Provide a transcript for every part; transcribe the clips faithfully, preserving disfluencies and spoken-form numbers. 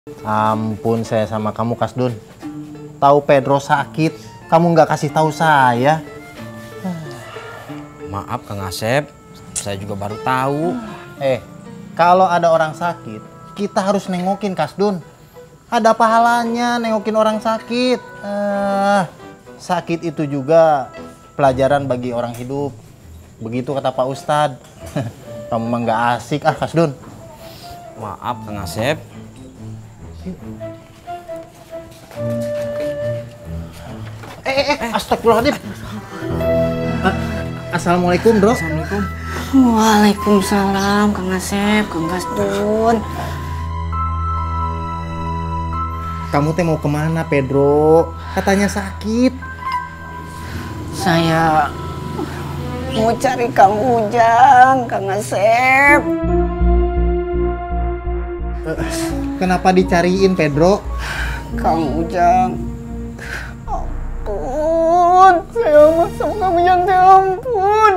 Ampun saya sama kamu Kasdun. Tahu Pedro sakit, kamu nggak kasih tahu saya. Maaf Kang Asep, saya juga baru tahu. Eh, kalau ada orang sakit, kita harus nengokin Kasdun. Ada pahalanya nengokin orang sakit. Eh, sakit itu juga pelajaran bagi orang hidup. Begitu kata Pak Ustadz. Kamu mah nggak asik ah Kasdun. Maaf Kang Asep. Eh, eh, eh, astagfirullahaladzim. Assalamualaikum, Bro. Assalamualaikum. Waalaikumsalam, Kang Asep, Kang Kasdun. Kamu teh mau kemana, Pedro? Katanya sakit. Saya mau cari Kang Ujang, Kang Asep. Kenapa dicariin, Pedro? Kang Ujang. Ampun, saya mah sama Kang Ujang teh ampun.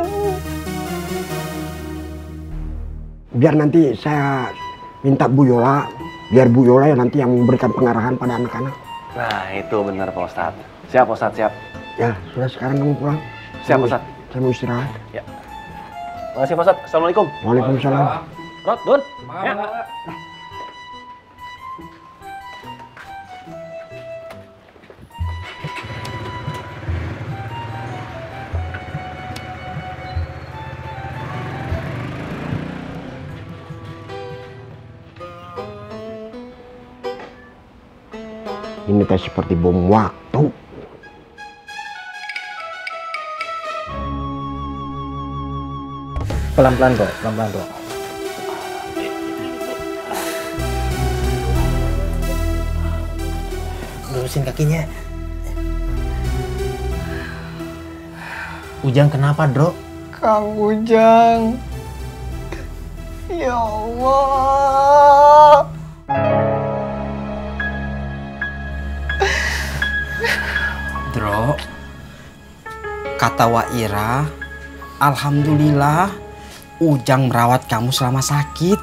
Biar nanti saya minta Bu Yola, biar Bu Yola ya nanti yang memberikan pengarahan pada anak-anak. Nah itu benar Pak Ustadz. Siap Pak Ustadz, siap. Ya sudah sekarang kamu pulang. Siap Pak Ustadz. Saya mau istirahat. Ya. Makasih Pak Ustadz. Assalamualaikum. Waalaikumsalam. Rod, Dun. Ya. Ini teh seperti bom waktu. Pelan-pelan, Bro. Pelan-pelan, Bro. Lurusin kakinya. Ujang kenapa, Bro? Kang Ujang. Ya Allah. Bro, kata Waira, alhamdulillah Ujang merawat kamu selama sakit.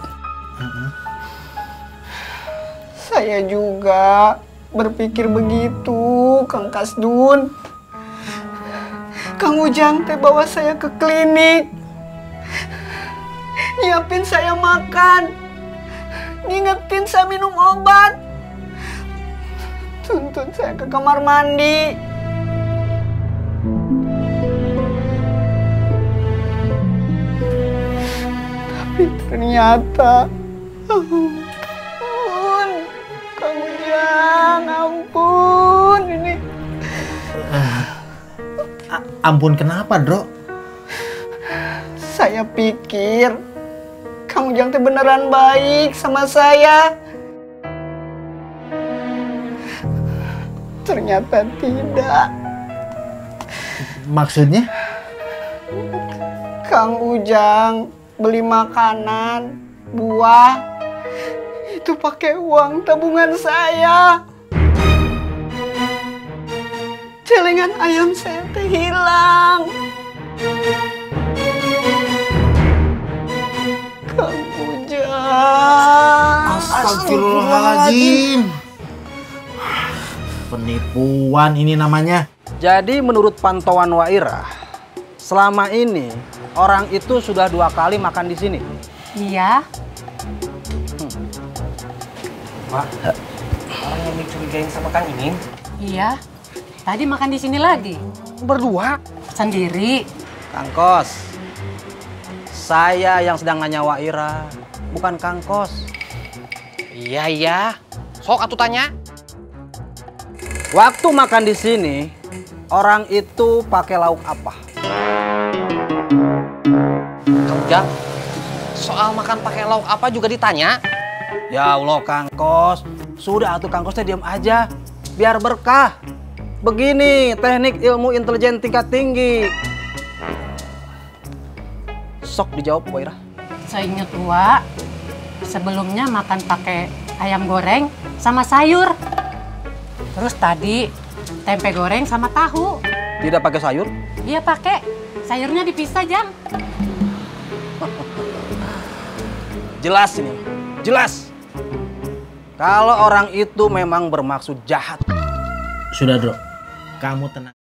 Saya juga berpikir begitu, Kang Kasdun. Kang Ujang teh bawa saya ke klinik. Nyiapin saya makan. Ngingetin saya minum obat. Tuntun saya ke kamar mandi. Tapi ternyata ampun, Kang Ujang, ampun ini. A- ampun kenapa, Bro? Saya pikir Kang Ujang teh beneran baik sama saya. Ternyata tidak. Maksudnya? Kang Ujang beli makanan, buah, itu pakai uang tabungan saya. Celengan ayam saya teh hilang. Kang Ujang. Astagfirullahaladzim. Penipuan ini namanya. Jadi menurut pantauan Waira, selama ini orang itu sudah dua kali makan di sini. Iya. Pak, orang yang dicurigain sama Kang Ining. Iya. Tadi makan di sini lagi. Berdua. Sendiri. Kang Kos, saya yang sedang nanya Waira, bukan Kang Kos. Iya, iya. Sok atuh tanya. Waktu makan di sini, orang itu pakai lauk apa? Kang Ujang, soal makan pakai lauk apa juga ditanya? Ya Allah Kang Kos, sudah atuh Kang Kos teh diam aja, biar berkah. Begini teknik ilmu intelijen tingkat tinggi. Sok dijawab Waira. Saya ingat Wak, sebelumnya makan pakai ayam goreng sama sayur. Terus tadi tempe goreng sama tahu. Tidak pakai sayur? Iya pakai. Sayurnya dipisah, Jang. Jelas ini, jelas. kalau orang itu memang bermaksud jahat. Sudah, Bro. Kamu tenang.